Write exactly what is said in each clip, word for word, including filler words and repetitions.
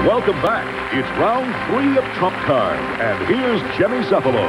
Welcome back. It's round three of Trump Card. And here's Jimmy Cephalo.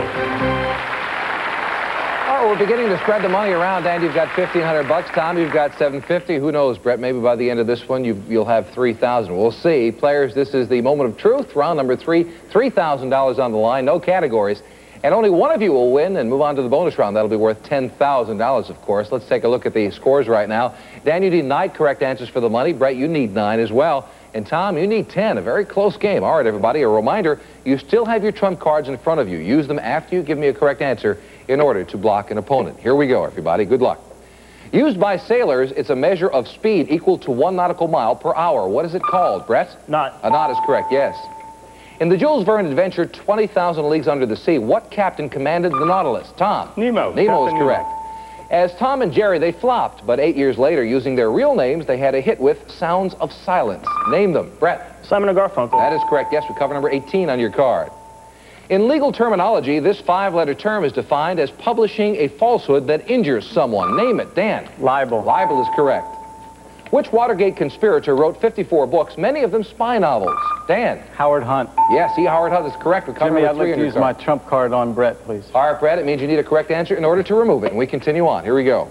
Oh, we're beginning to spread the money around. Dan, you've got fifteen hundred bucks. Tom, you've got seven fifty. Who knows, Brett? Maybe by the end of this one, you, you'll have three thousand. We'll see. Players, this is the moment of truth. Round number three, three thousand dollars on the line. No categories. And only one of you will win and move on to the bonus round. That'll be worth ten thousand dollars, of course. Let's take a look at the scores right now. Dan, you need nine correct answers for the money. Brett, you need nine as well. And Tom, you need ten. A very close game. All right, everybody, a reminder, you still have your trump cards in front of you. Use them after you give me a correct answer in order to block an opponent. Here we go, everybody. Good luck. Used by sailors, it's a measure of speed equal to one nautical mile per hour. What is it called, Brett? Knot. A knot is correct, yes. In the Jules Verne adventure, twenty thousand Leagues Under the Sea, what captain commanded the Nautilus? Tom. Nemo. Nemo Captain is correct. Nemo. As Tom and Jerry, they flopped, but eight years later, using their real names, they had a hit with Sounds of Silence. Name them. Brett. Simon and Garfunkel. That is correct. Yes, we cover number eighteen on your card. In legal terminology, this five-letter term is defined as publishing a falsehood that injures someone. Name it. Dan. Libel. Libel is correct. Which Watergate conspirator wrote fifty-four books, many of them spy novels? Dan. Howard Hunt. Yes, E. Howard Hunt is correct. We cover Jimmy, number I'd three like on to your use card. my trump card on Brett, please. All right, Brett, it means you need a correct answer in order to remove it, and we continue on. Here we go.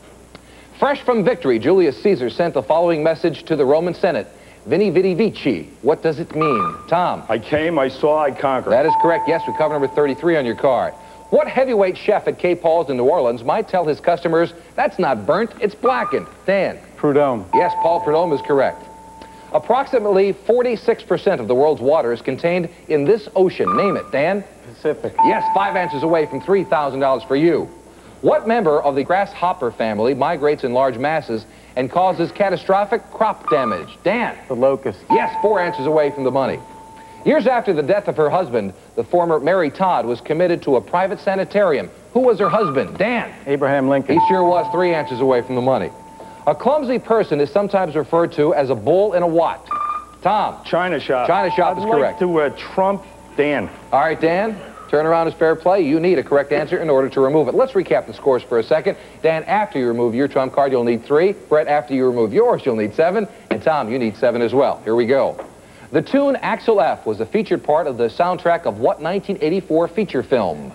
Fresh from victory, Julius Caesar sent the following message to the Roman Senate. Vini vidi vici. What does it mean? Tom. I came, I saw, I conquered. That is correct. Yes, we cover number thirty-three on your card. What heavyweight chef at K. Paul's in New Orleans might tell his customers, that's not burnt, it's blackened? Dan. Prudhomme. Yes, Paul Prudhomme is correct. Approximately forty-six percent of the world's water is contained in this ocean. Name it. Dan. Pacific. Yes, five answers away from three thousand dollars for you. What member of the grasshopper family migrates in large masses and causes catastrophic crop damage? Dan. The locust. Yes, four answers away from the money. Years after the death of her husband, the former Mary Todd was committed to a private sanitarium. Who was her husband? Dan. Abraham Lincoln. He sure was. Three answers away from the money. A clumsy person is sometimes referred to as a bull in a what? Tom. China shop. China shop I'd is like correct. to uh, trump Dan. All right, Dan. Turn around is fair play. You need a correct answer in order to remove it. Let's recap the scores for a second. Dan, after you remove your trump card, you'll need three. Brett, after you remove yours, you'll need seven. And Tom, you need seven as well. Here we go. The tune Axel F was a featured part of the soundtrack of what nineteen eighty-four feature film?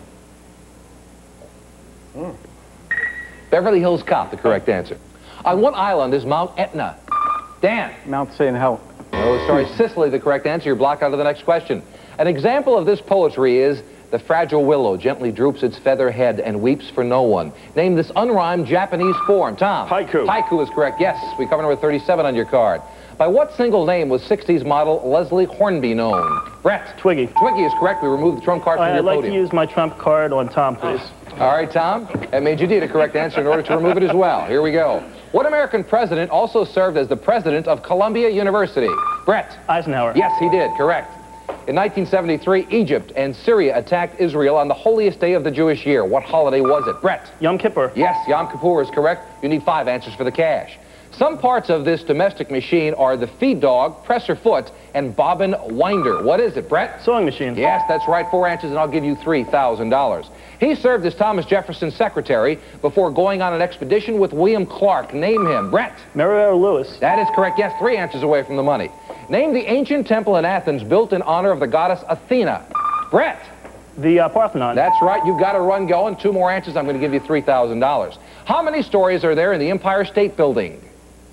Mm. Beverly Hills Cop, the correct answer. On what island is Mount Etna? Dan. Mount Saint Helens. Oh, sorry, Sicily, the correct answer. You're blocked out of the next question. An example of this poetry is, the fragile willow gently droops its feather head and weeps for no one. Name this unrhymed Japanese form. Tom. Haiku. Haiku is correct. Yes, we cover number thirty-seven on your card. By what single name was sixties model Leslie Hornby known? Brett. Twiggy. Twiggy is correct. We removed the trump card from I'd your like podium. to use my trump card on Tom, please. All right, Tom. That means you need a correct answer in order to remove it as well. Here we go. What American president also served as the president of Columbia University? Brett. Eisenhower. Yes, he did. Correct. In nineteen seventy-three, Egypt and Syria attacked Israel on the holiest day of the Jewish year. What holiday was it? Brett. Yom Kippur. Yes, Yom Kippur is correct. You need five answers for the cash. Some parts of this domestic machine are the feed dog, presser foot, and bobbin winder. What is it, Brett? Sewing machine. Yes, that's right. Four answers, and I'll give you three thousand dollars. He served as Thomas Jefferson's secretary before going on an expedition with William Clark. Name him. Brett. Meriwether Lewis. That is correct. Yes, three answers away from the money. Name the ancient temple in Athens built in honor of the goddess Athena. Brett. The uh, Parthenon. That's right. You've got a run going. Two more answers. I'm going to give you three thousand dollars. How many stories are there in the Empire State Building?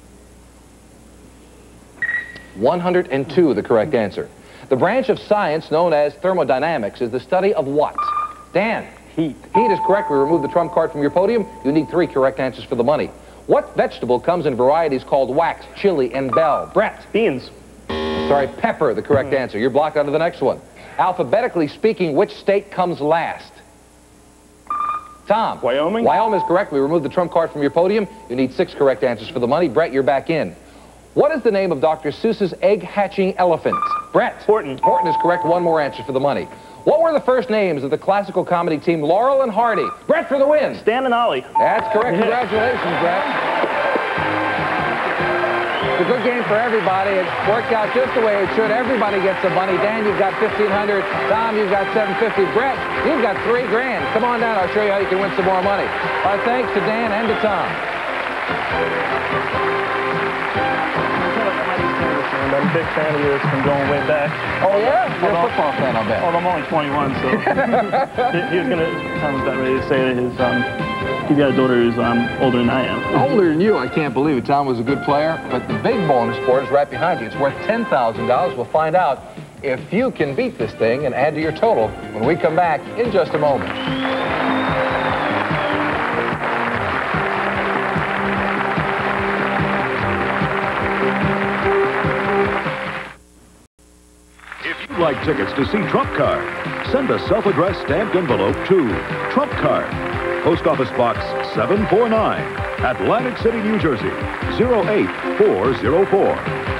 one hundred two, the correct answer. The branch of science known as thermodynamics is the study of what? Dan. Heat. Heat is correct. We removed the trump card from your podium. You need three correct answers for the money. What vegetable comes in varieties called wax, chili, and bell? Brett. Beans. Sorry, pepper, the correct mm. answer. You're blocked out of the next one. Alphabetically speaking, which state comes last? Tom. Wyoming. Wyoming is correct. We removed the trump card from your podium. You need six correct answers for the money. Brett, you're back in. What is the name of Doctor Seuss's egg-hatching elephant? Brett. Horton. Horton is correct. One more answer for the money. What were the first names of the classical comedy team Laurel and Hardy? Brett for the win. Stan and Ollie. That's correct. Congratulations, Brett. It's a good game for everybody. It worked out just the way it should. Everybody gets some money. Dan, you've got fifteen hundred dollars. Tom, you've got seven hundred fifty dollars. Brett, you've got three grand. Come on down. I'll show you how you can win some more money. Our thanks to Dan and to Tom. I'm a big fan of yours from going way back. Oh, yeah? You're a Although- football fan, I bet. Although I'm only twenty-one, so he, he was gonna. Tom's about ready to say that his um, he's got a daughter who's um older than I am. Older than you, I can't believe it. Tom was a good player, but the big bonus sport is right behind you. It's worth ten thousand dollars. We'll find out if you can beat this thing and add to your total when we come back in just a moment. If you'd like tickets to see Trump Card, send a self-addressed stamped envelope to Trump Card, Post Office Box seven four nine, Atlantic City, New Jersey, zero eight four zero four.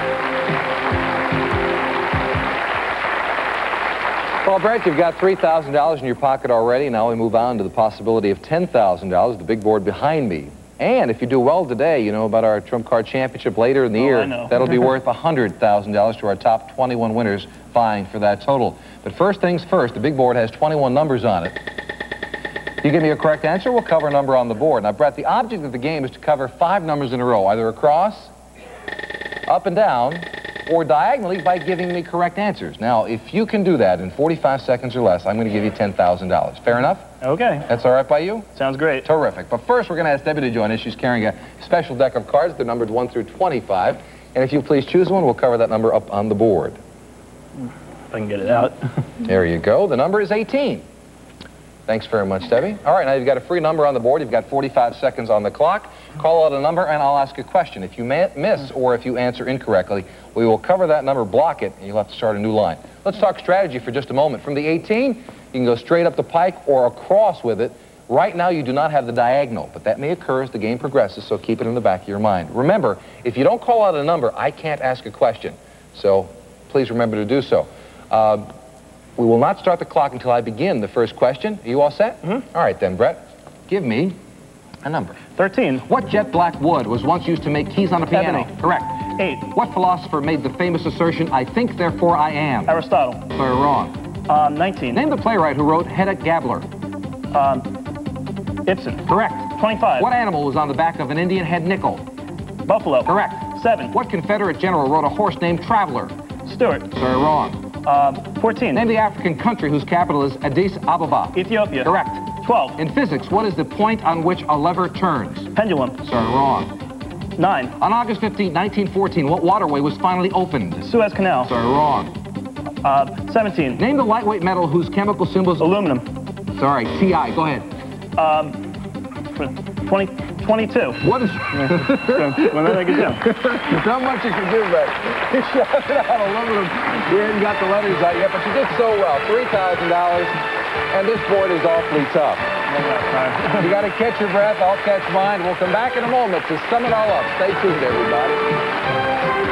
Well, Brett, you've got three thousand dollars in your pocket already. Now we move on to the possibility of ten thousand dollars, the big board behind me. And if you do well today, you know about our Trump Card Championship later in the Oh, year. I know. That'll be worth one hundred thousand dollars to our top twenty-one winners vying for that total. But first things first, the big board has twenty-one numbers on it. You give me a correct answer, we'll cover a number on the board. Now, Brett, the object of the game is to cover five numbers in a row, either across, up and down, or diagonally by giving me correct answers. Now, if you can do that in forty-five seconds or less, I'm going to give you ten thousand dollars. Fair enough? Okay, That's all right by you? sounds great. Terrific. But first, we're going to ask Debbie to join us. She's carrying a special deck of cards. They're numbered one through twenty-five. And if you please choose one, we'll cover that number up on the board. If I can get it out. There you go. The number is eighteen. Thanks very much, Debbie. All right, now you've got a free number on the board. You've got forty-five seconds on the clock. Call out a number, and I'll ask a question. If you ma- miss or if you answer incorrectly, we will cover that number, block it, and you'll have to start a new line. Let's talk strategy for just a moment. From the eighteen, you can go straight up the pike or across with it. Right now, you do not have the diagonal, but that may occur as the game progresses, so keep it in the back of your mind. Remember, if you don't call out a number, I can't ask a question. So please remember to do so. Uh, We will not start the clock until I begin the first question. Are you all set? Mm-hmm. All right then, Brett. Give me a number. thirteen. What jet black wood was once used to make keys on a piano? Ebony. Correct. eight. What philosopher made the famous assertion, I think, therefore I am? Aristotle. Very wrong. Um, nineteen. Name the playwright who wrote Hedda Gabler. Um, Ibsen. Correct. twenty-five. What animal was on the back of an Indian head nickel? Buffalo. Correct. seven. What Confederate general rode a horse named Traveler? Stuart. Very wrong. Um, fourteen. Name the African country whose capital is Addis Ababa. Ethiopia. Correct. twelve. In physics, what is the point on which a lever turns? Pendulum. Sorry, wrong. nine. On August fifteenth, nineteen fourteen, what waterway was finally opened? Suez Canal. Sorry, wrong. Uh, seventeen. Name the lightweight metal whose chemical symbols... Aluminum. Sorry, T I, go ahead. Um, twenty, twenty-two. What is... Well, then I get down. There's not much you can do, but you shouted out aluminum. You hadn't got the letters out yet, but you did so well. three thousand dollars, and this board is awfully tough. You got to catch your breath. I'll catch mine. We'll come back in a moment to sum it all up. Stay tuned, everybody.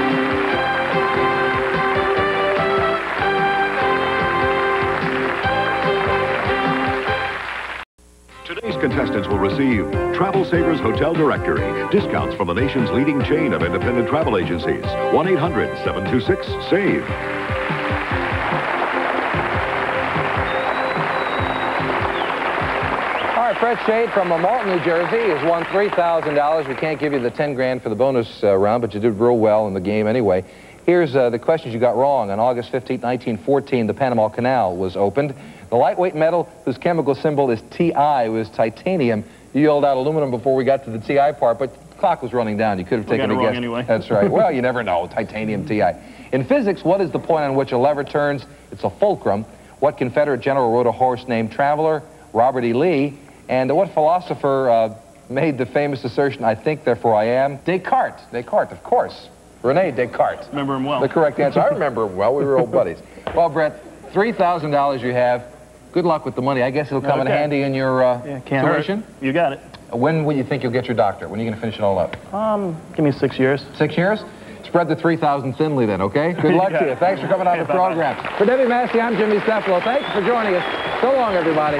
Today's contestants will receive Travel Savers Hotel Directory, discounts from the nation's leading chain of independent travel agencies. one eight hundred, seven two six, SAVE. All right, Fred Shade from Malton, New Jersey has won three thousand dollars. We can't give you the ten grand for the bonus uh, round, but you did real well in the game anyway. Here's uh, the questions you got wrong. On August fifteenth, nineteen fourteen, the Panama Canal was opened. The lightweight metal whose chemical symbol is T I was titanium. You yelled out aluminum before we got to the T I part, but the clock was running down. You could have We taken got a it wrong guess. anyway. That's right. Well, you never know. Titanium T I. In physics, what is the point on which a lever turns? It's a fulcrum. What Confederate general rode a horse named Traveler? Robert E. Lee. And what philosopher uh, made the famous assertion, I think, therefore I am? Descartes. Descartes, of course. Rene Descartes. Remember him well. The correct answer. I remember him well. We were old buddies. Well, Brett, three thousand dollars you have. Good luck with the money. I guess it'll come in Okay. handy in your uh, Yeah, can't tuition. hurt. You got it. When will you think you'll get your doctorate? When are you going to finish it all up? Um, give me six years. Six years? Spread the three thousand thinly then, okay? Good luck to you. Thanks for coming on the Okay, bye-bye. program. For Debbie Massey, I'm Jimmy Stefano. Thanks for joining us. So long, everybody.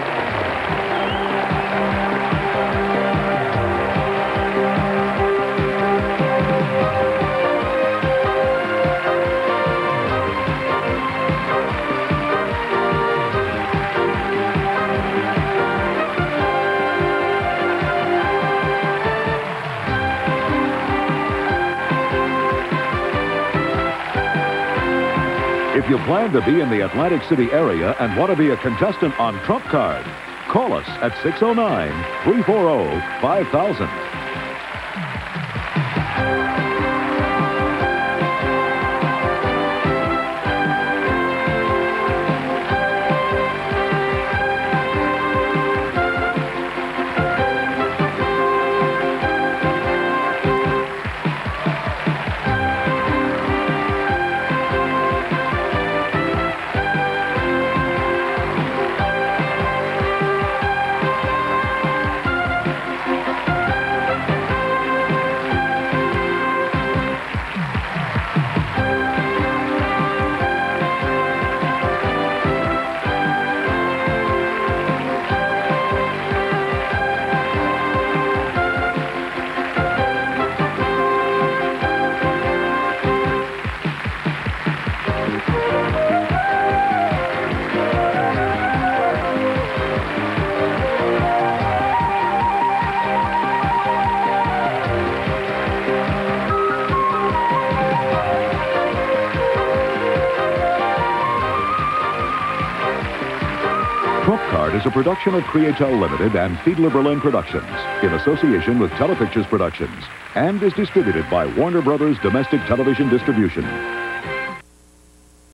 If you plan to be in the Atlantic City area and want to be a contestant on Trump Card, call us at six oh nine, three four oh, five thousand. Trump Card is a production of Createl Limited and Fiedler Berlin Productions in association with Telepictures Productions and is distributed by Warner Brothers Domestic Television Distribution.